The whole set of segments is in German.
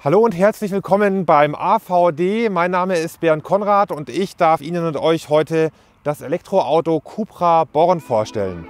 Hallo und herzlich willkommen beim AVD. Mein Name ist Bernd Konrad und ich darf Ihnen und euch heute das Elektroauto Cupra Born vorstellen.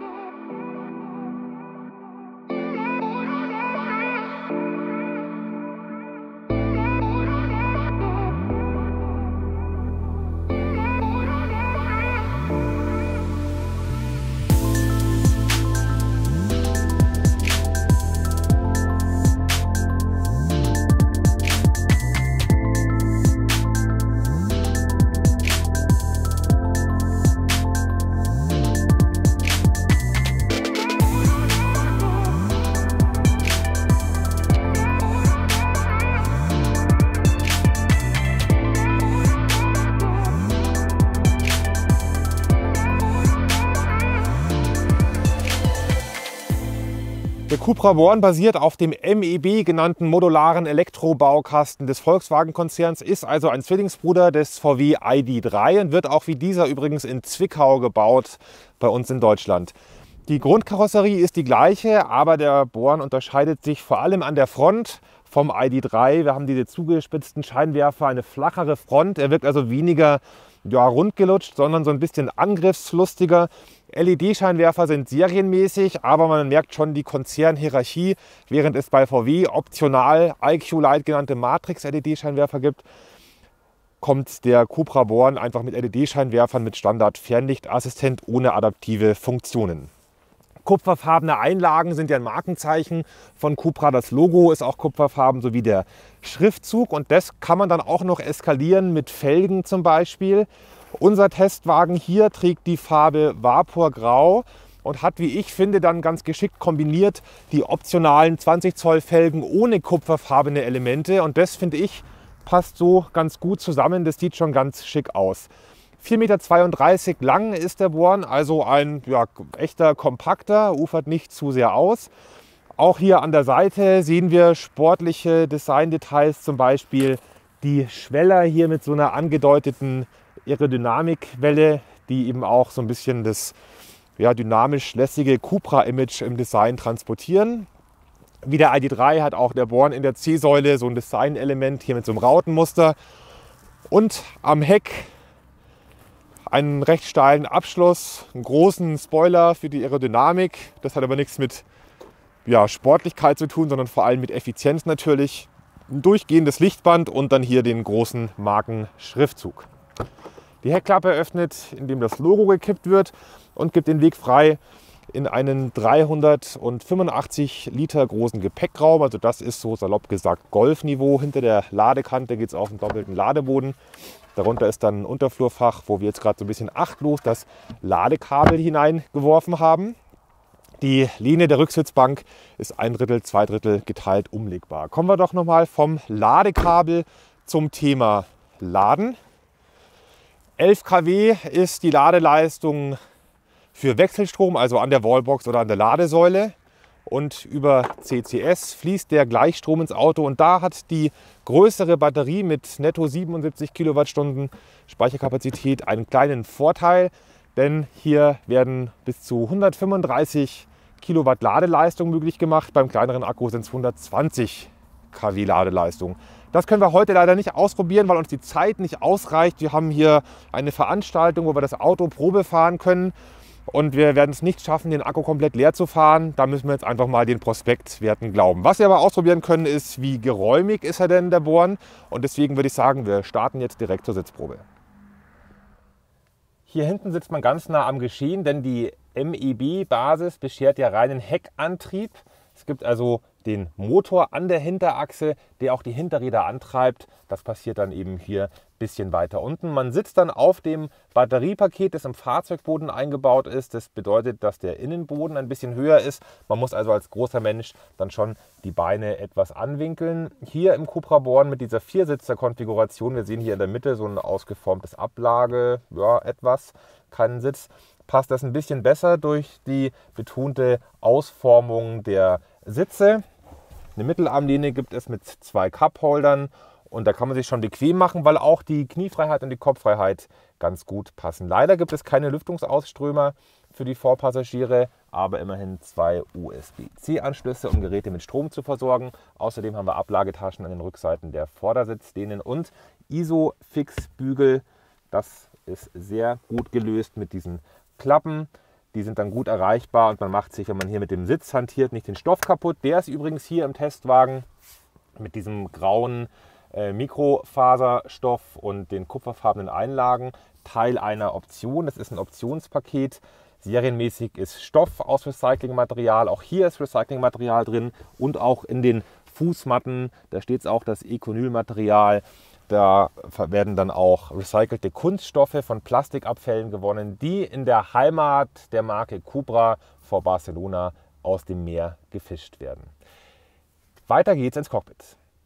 Der Cupra Born basiert auf dem MEB genannten modularen Elektrobaukasten des Volkswagen-Konzerns, ist also ein Zwillingsbruder des VW ID.3 und wird auch wie dieser übrigens in Zwickau gebaut, bei uns in Deutschland. Die Grundkarosserie ist die gleiche, aber der Born unterscheidet sich vor allem an der Front vom ID.3. Wir haben diese zugespitzten Scheinwerfer, eine flachere Front. Er wirkt also weniger rundgelutscht, sondern so ein bisschen angriffslustiger. LED-Scheinwerfer sind serienmäßig, aber man merkt schon die Konzernhierarchie. Während es bei VW optional IQ-Lite genannte Matrix-LED-Scheinwerfer gibt, kommt der Cupra Born einfach mit LED-Scheinwerfern mit Standard-Fernlichtassistent ohne adaptive Funktionen. Kupferfarbene Einlagen sind ja ein Markenzeichen von Cupra. Das Logo ist auch kupferfarben, sowie der Schriftzug. Und das kann man dann auch noch eskalieren mit Felgen zum Beispiel. Unser Testwagen hier trägt die Farbe Vaporgrau und hat, wie ich finde, dann ganz geschickt kombiniert die optionalen 20 Zoll Felgen ohne kupferfarbene Elemente. Und das, finde ich, passt so ganz gut zusammen. Das sieht schon ganz schick aus. 4,32 Meter lang ist der Born, also ein echter kompakter, ufert nicht zu sehr aus. Auch hier an der Seite sehen wir sportliche Designdetails, zum Beispiel die Schweller hier mit so einer angedeuteten Aerodynamikwelle, die eben auch so ein bisschen das dynamisch lässige Cupra-Image im Design transportieren. Wie der ID.3 hat auch der Born in der C-Säule so ein Designelement hier mit so einem Rautenmuster und am Heck einen recht steilen Abschluss, einen großen Spoiler für die Aerodynamik. Das hat aber nichts mit Sportlichkeit zu tun, sondern vor allem mit Effizienz natürlich. Ein durchgehendes Lichtband und dann hier den großen Markenschriftzug. Die Heckklappe öffnet, indem das Logo gekippt wird und gibt den Weg frei in einen 385 Liter großen Gepäckraum. Also das ist so salopp gesagt Golfniveau. Hinter der Ladekante geht es auf einen doppelten Ladeboden. Darunter ist dann ein Unterflurfach, wo wir jetzt gerade so ein bisschen achtlos das Ladekabel hineingeworfen haben. Die Lehne der Rücksitzbank ist 1/3, 2/3 geteilt umlegbar. Kommen wir doch nochmal vom Ladekabel zum Thema Laden. 11 kW ist die Ladeleistung für Wechselstrom, also an der Wallbox oder an der Ladesäule. Und über CCS fließt der Gleichstrom ins Auto. Und da hat die größere Batterie mit netto 77 Kilowattstunden Speicherkapazität einen kleinen Vorteil. Denn hier werden bis zu 135 Kilowatt Ladeleistung möglich gemacht. Beim kleineren Akku sind es 120 kW Ladeleistung. Das können wir heute leider nicht ausprobieren, weil uns die Zeit nicht ausreicht. Wir haben hier eine Veranstaltung, wo wir das Auto Probe fahren können. Und wir werden es nicht schaffen, den Akku komplett leer zu fahren. Da müssen wir jetzt einfach mal den Prospektwerten glauben. Was wir aber ausprobieren können, ist, wie geräumig ist er denn, der Born. Und deswegen würde ich sagen, wir starten jetzt direkt zur Sitzprobe. Hier hinten sitzt man ganz nah am Geschehen, denn die MEB-Basis beschert ja reinen Heckantrieb. Es gibt also den Motor an der Hinterachse, der auch die Hinterräder antreibt. Das passiert dann eben hier ein bisschen weiter unten. Man sitzt dann auf dem Batteriepaket, das im Fahrzeugboden eingebaut ist. Das bedeutet, dass der Innenboden ein bisschen höher ist. Man muss also als großer Mensch dann schon die Beine etwas anwinkeln. Hier im Cupra Born mit dieser Viersitzer-Konfiguration, wir sehen hier in der Mitte so ein ausgeformtes Ablage, keinen Sitz, passt das ein bisschen besser durch die betonte Ausformung der Sitze. Eine Mittelarmlehne gibt es mit 2 Cupholdern und da kann man sich schon bequem machen, weil auch die Kniefreiheit und die Kopffreiheit ganz gut passen. Leider gibt es keine Lüftungsausströmer für die Vorpassagiere, aber immerhin 2 USB-C-Anschlüsse, um Geräte mit Strom zu versorgen. Außerdem haben wir Ablagetaschen an den Rückseiten der Vordersitzlehnen und Isofix-Bügel. Das ist sehr gut gelöst mit diesen Klappen. Die sind dann gut erreichbar und man macht sich, wenn man hier mit dem Sitz hantiert, nicht den Stoff kaputt. Der ist übrigens hier im Testwagen mit diesem grauen Mikrofaserstoff und den kupferfarbenen Einlagen Teil einer Option. Das ist ein Optionspaket. Serienmäßig ist Stoff aus Recyclingmaterial. Auch hier ist Recyclingmaterial drin und auch in den Fußmatten. Da steht es auch das Econyl-Material. Da werden dann auch recycelte Kunststoffe von Plastikabfällen gewonnen, die in der Heimat der Marke Cupra vor Barcelona aus dem Meer gefischt werden. Weiter geht's ins Cockpit.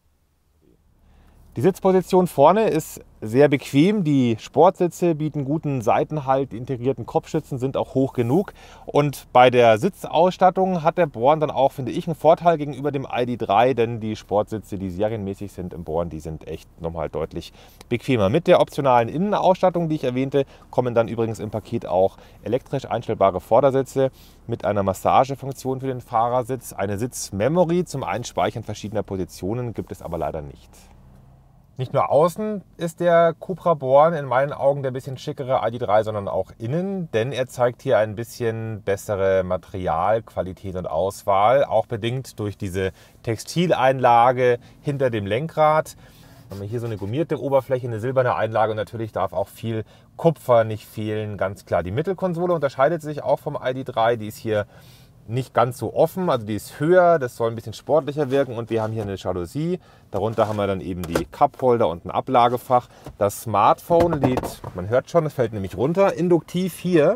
Die Sitzposition vorne ist sehr bequem. Die Sportsitze bieten guten Seitenhalt. Die integrierten Kopfstützen sind auch hoch genug. Und bei der Sitzausstattung hat der Born dann auch, finde ich, einen Vorteil gegenüber dem ID.3, denn die Sportsitze, die serienmäßig sind im Born, die sind echt nochmal deutlich bequemer. Mit der optionalen Innenausstattung, die ich erwähnte, kommen dann übrigens im Paket auch elektrisch einstellbare Vordersitze mit einer Massagefunktion für den Fahrersitz. Eine Sitzmemory zum Einspeichern verschiedener Positionen gibt es aber leider nicht. Nicht nur außen ist der Cupra Born in meinen Augen der bisschen schickere ID.3, sondern auch innen, denn er zeigt hier ein bisschen bessere Materialqualität und Auswahl, auch bedingt durch diese Textileinlage hinter dem Lenkrad. Haben wir hier so eine gummierte Oberfläche, eine silberne Einlage und natürlich darf auch viel Kupfer nicht fehlen, ganz klar. Die Mittelkonsole unterscheidet sich auch vom ID.3, die ist hier nicht ganz so offen, also die ist höher, das soll ein bisschen sportlicher wirken und wir haben hier eine Jalousie. Darunter haben wir dann eben die Cupholder und ein Ablagefach. Das Smartphone lädt, man hört schon, es fällt nämlich runter, induktiv hier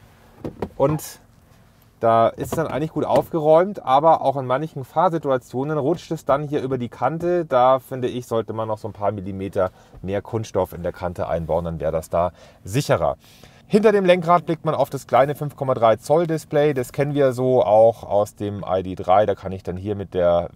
und da ist es dann eigentlich gut aufgeräumt, aber auch in manchen Fahrsituationen rutscht es dann hier über die Kante. Da finde ich, sollte man noch so ein paar Millimeter mehr Kunststoff in der Kante einbauen, dann wäre das da sicherer. Hinter dem Lenkrad blickt man auf das kleine 5,3 Zoll Display. Das kennen wir so auch aus dem ID.3. Da kann ich dann hier mit der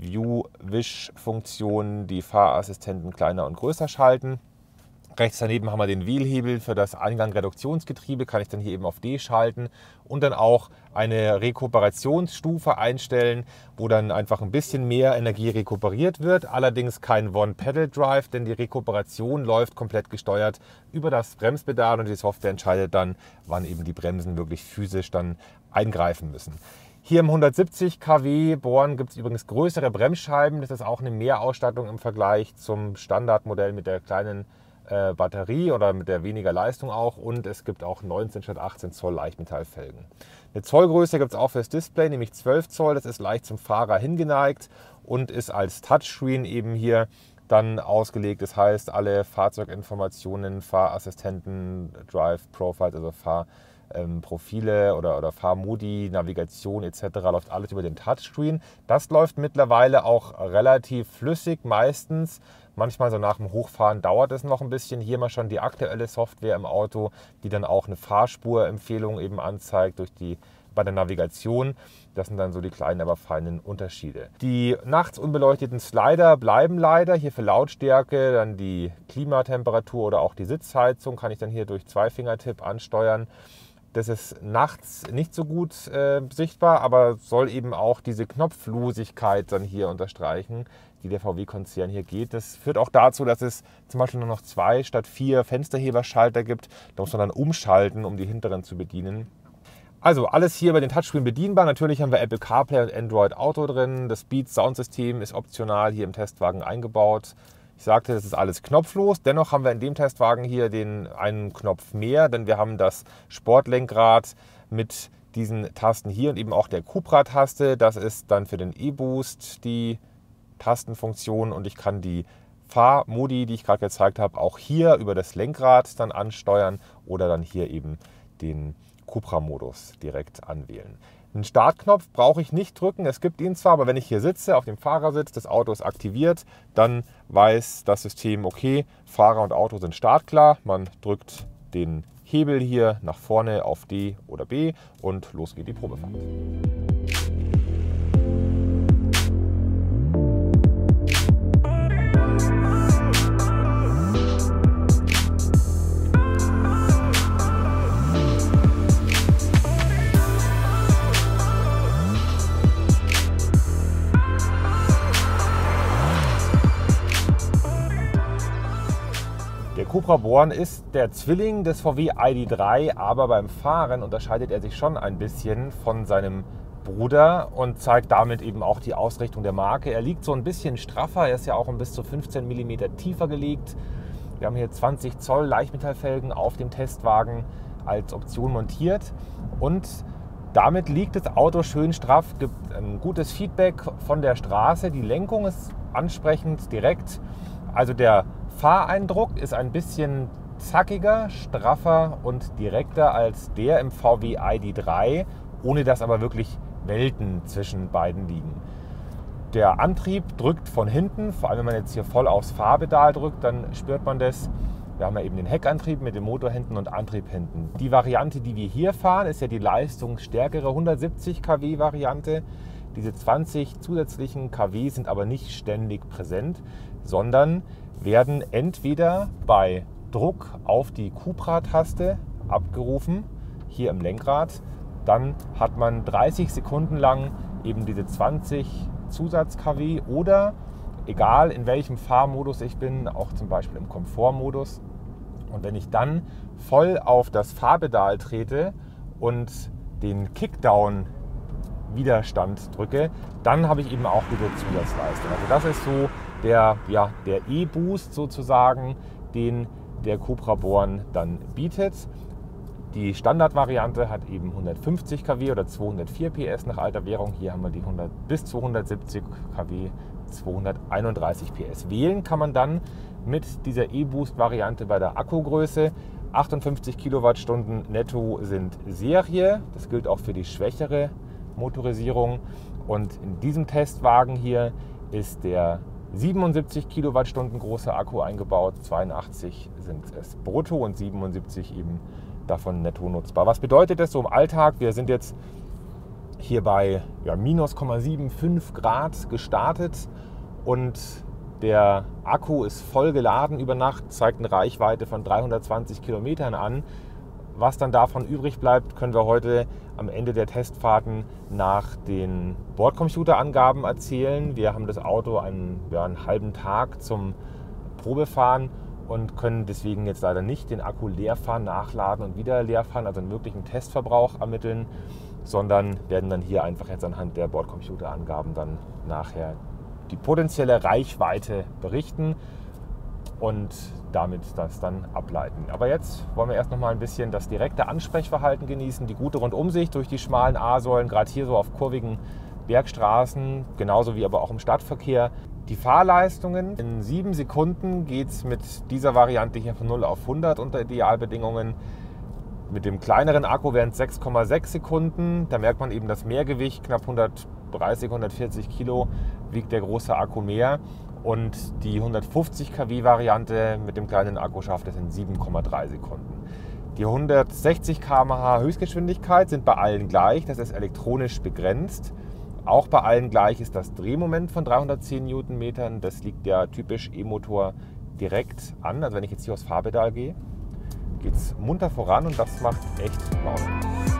View-Wish-Funktion die Fahrassistenten kleiner und größer schalten. Rechts daneben haben wir den Wheelhebel für das Eingang-Reduktionsgetriebe, kann ich dann hier eben auf D schalten und dann auch eine Rekuperationsstufe einstellen, wo dann einfach ein bisschen mehr Energie rekuperiert wird. Allerdings kein One-Pedal-Drive, denn die Rekuperation läuft komplett gesteuert über das Bremspedal und die Software entscheidet dann, wann eben die Bremsen wirklich physisch dann eingreifen müssen. Hier im 170 kW Born gibt es übrigens größere Bremsscheiben. Das ist auch eine Mehrausstattung im Vergleich zum Standardmodell mit der kleinen Batterie oder mit der weniger Leistung auch und es gibt auch 19 statt 18 Zoll Leichtmetallfelgen. Eine Zollgröße gibt es auch fürs Display, nämlich 12 Zoll, das ist leicht zum Fahrer hingeneigt und ist als Touchscreen eben hier dann ausgelegt. Das heißt, alle Fahrzeuginformationen, Fahrassistenten, Drive Profiles, also Fahrprofile oder Fahrmodi, Navigation etc. läuft alles über den Touchscreen. Das läuft mittlerweile auch relativ flüssig meistens. Manchmal so nach dem Hochfahren dauert es noch ein bisschen. Hier mal schon die aktuelle Software im Auto, die dann auch eine Fahrspurempfehlung eben anzeigt bei der Navigation. Das sind dann so die kleinen, aber feinen Unterschiede. Die nachts unbeleuchteten Slider bleiben leider. Hier für Lautstärke, dann die Klimatemperatur oder auch die Sitzheizung kann ich dann hier durch Zweifingertipp ansteuern. Das ist nachts nicht so gut sichtbar, aber soll eben auch diese Knopflosigkeit dann hier unterstreichen, die der VW-Konzern hier geht. Das führt auch dazu, dass es zum Beispiel nur noch 2 statt 4 Fensterheberschalter gibt. Da muss man dann umschalten, um die hinteren zu bedienen. Also alles hier bei den Touchscreen bedienbar. Natürlich haben wir Apple CarPlay und Android Auto drin. Das Beats Soundsystem ist optional hier im Testwagen eingebaut. Ich sagte, das ist alles knopflos. Dennoch haben wir in dem Testwagen hier einen Knopf mehr, denn wir haben das Sportlenkrad mit diesen Tasten hier und eben auch der Cupra-Taste. Das ist dann für den E-Boost die Tastenfunktion und ich kann die Fahrmodi, die ich gerade gezeigt habe, auch hier über das Lenkrad dann ansteuern oder dann hier eben den Cupra-Modus direkt anwählen. Einen Startknopf brauche ich nicht drücken, es gibt ihn zwar, aber wenn ich hier sitze, auf dem Fahrersitz, das Auto ist aktiviert, dann weiß das System, okay, Fahrer und Auto sind startklar. Man drückt den Hebel hier nach vorne auf D oder B und los geht die Probefahrt. Cupra Born ist der Zwilling des VW ID.3, aber beim Fahren unterscheidet er sich schon ein bisschen von seinem Bruder und zeigt damit eben auch die Ausrichtung der Marke. Er liegt so ein bisschen straffer, er ist ja auch um bis zu 15 mm tiefer gelegt. Wir haben hier 20 Zoll Leichtmetallfelgen auf dem Testwagen als Option montiert und damit liegt das Auto schön straff, gibt ein gutes Feedback von der Straße. Die Lenkung ist ansprechend direkt. Also der Fahreindruck ist ein bisschen zackiger, straffer und direkter als der im VW ID.3, ohne dass aber wirklich Welten zwischen beiden liegen. Der Antrieb drückt von hinten, vor allem wenn man jetzt hier voll aufs Fahrpedal drückt, dann spürt man das. Wir haben ja eben den Heckantrieb mit dem Motor hinten und Antrieb hinten. Die Variante, die wir hier fahren, ist ja die leistungsstärkere 170 kW Variante. Diese 20 zusätzlichen kW sind aber nicht ständig präsent, sondern werden entweder bei Druck auf die Cupra-Taste abgerufen, hier im Lenkrad. Dann hat man 30 Sekunden lang eben diese 20 Zusatz-kW oder egal in welchem Fahrmodus ich bin, auch zum Beispiel im Komfortmodus. Und wenn ich dann voll auf das Fahrpedal trete und den Kickdown-Widerstand drücke, dann habe ich eben auch diese Zusatzleistung. Also das ist so der E-Boost sozusagen, den der Cupra Born dann bietet. Die Standardvariante hat eben 150 kW oder 204 PS nach alter Währung. Hier haben wir die bis 270 kW, 231 PS. Wählen kann man dann mit dieser E-Boost-Variante bei der Akkugröße. 58 Kilowattstunden netto sind Serie. Das gilt auch für die schwächere Motorisierung. Und in diesem Testwagen hier ist der 77 Kilowattstunden große Akku eingebaut. 82 sind es brutto und 77 eben davon netto nutzbar. Was bedeutet das so im Alltag? Wir sind jetzt hier bei minus 0,75 Grad gestartet und der Akku ist voll geladen über Nacht, zeigt eine Reichweite von 320 Kilometern an. Was dann davon übrig bleibt, können wir heute am Ende der Testfahrten nach den Bordcomputerangaben erzählen. Wir haben das Auto einen halben Tag zum Probefahren und können deswegen jetzt leider nicht den Akku leer fahren, nachladen und wieder leer fahren, also einen wirklichen Testverbrauch ermitteln, sondern werden dann hier einfach jetzt anhand der Bordcomputerangaben dann nachher die potenzielle Reichweite berichten und damit das dann ableiten. Aber jetzt wollen wir erst noch mal ein bisschen das direkte Ansprechverhalten genießen, die gute Rundumsicht durch die schmalen A-Säulen, gerade hier so auf kurvigen Bergstraßen, genauso wie aber auch im Stadtverkehr. Die Fahrleistungen, in 7 Sekunden geht es mit dieser Variante hier von 0 auf 100 unter Idealbedingungen. Mit dem kleineren Akku wären es 6,6 Sekunden. Da merkt man eben das Mehrgewicht, knapp 130, 140 Kilo wiegt der große Akku mehr. Und die 150 kW Variante mit dem kleinen Akku schafft es in 7,3 Sekunden. Die 160 km/h Höchstgeschwindigkeit sind bei allen gleich, das ist elektronisch begrenzt. Auch bei allen gleich ist das Drehmoment von 310 Newtonmetern. Das liegt ja typisch E-Motor direkt an. Also wenn ich jetzt hier aufs Fahrpedal gehe, geht es munter voran und das macht echt Laune.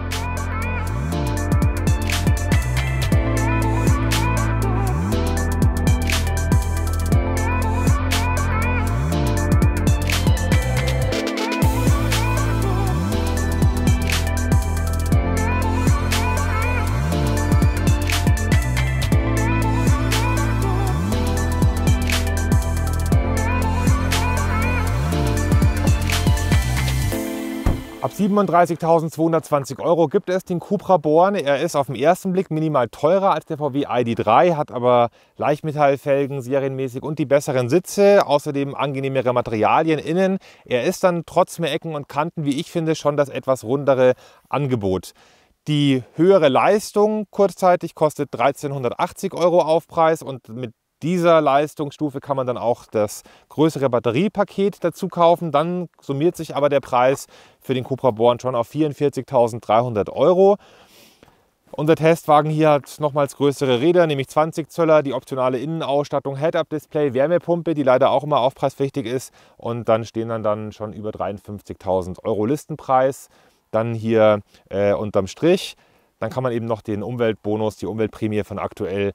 Ab 37.220 € gibt es den Cupra Born. Er ist auf den ersten Blick minimal teurer als der VW ID.3, hat aber Leichtmetallfelgen serienmäßig und die besseren Sitze, außerdem angenehmere Materialien innen. Er ist dann trotz mehr Ecken und Kanten, wie ich finde, schon das etwas rundere Angebot. Die höhere Leistung kurzzeitig kostet 1.380 € Aufpreis und mit dieser Leistungsstufe kann man dann auch das größere Batteriepaket dazu kaufen. Dann summiert sich aber der Preis für den Cupra Born schon auf 44.300 €. Unser Testwagen hier hat nochmals größere Räder, nämlich 20 Zöller, die optionale Innenausstattung, Head-Up-Display, Wärmepumpe, die leider auch immer aufpreispflichtig ist. Und dann stehen dann schon über 53.000 € Listenpreis. Dann hier unterm Strich. Dann kann man eben noch den Umweltbonus, die Umweltprämie von aktuell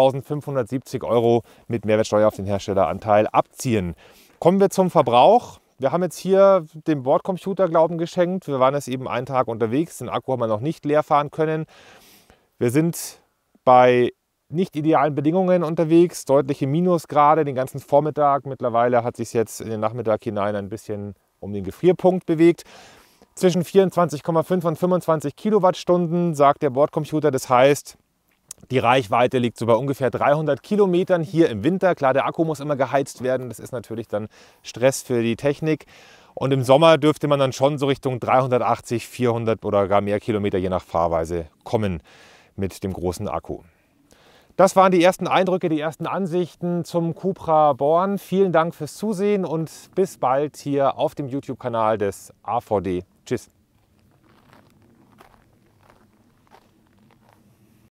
9.570 € mit Mehrwertsteuer auf den Herstelleranteil abziehen. Kommen wir zum Verbrauch. wir haben jetzt hier dem Bordcomputer Glauben geschenkt. Wir waren jetzt eben einen Tag unterwegs, den Akku haben wir noch nicht leer fahren können. Wir sind bei nicht idealen Bedingungen unterwegs, deutliche Minusgrade den ganzen Vormittag. Mittlerweile hat sich jetzt in den Nachmittag hinein ein bisschen um den Gefrierpunkt bewegt. Zwischen 24,5 und 25 Kilowattstunden, sagt der Bordcomputer. Das heißt, die Reichweite liegt so bei ungefähr 300 Kilometern hier im Winter. Klar, der Akku muss immer geheizt werden. Das ist natürlich dann Stress für die Technik. Und im Sommer dürfte man dann schon so Richtung 380, 400 oder gar mehr Kilometer je nach Fahrweise kommen mit dem großen Akku. Das waren die ersten Eindrücke, die ersten Ansichten zum Cupra Born. Vielen Dank fürs Zusehen und bis bald hier auf dem YouTube-Kanal des AVD. Tschüss.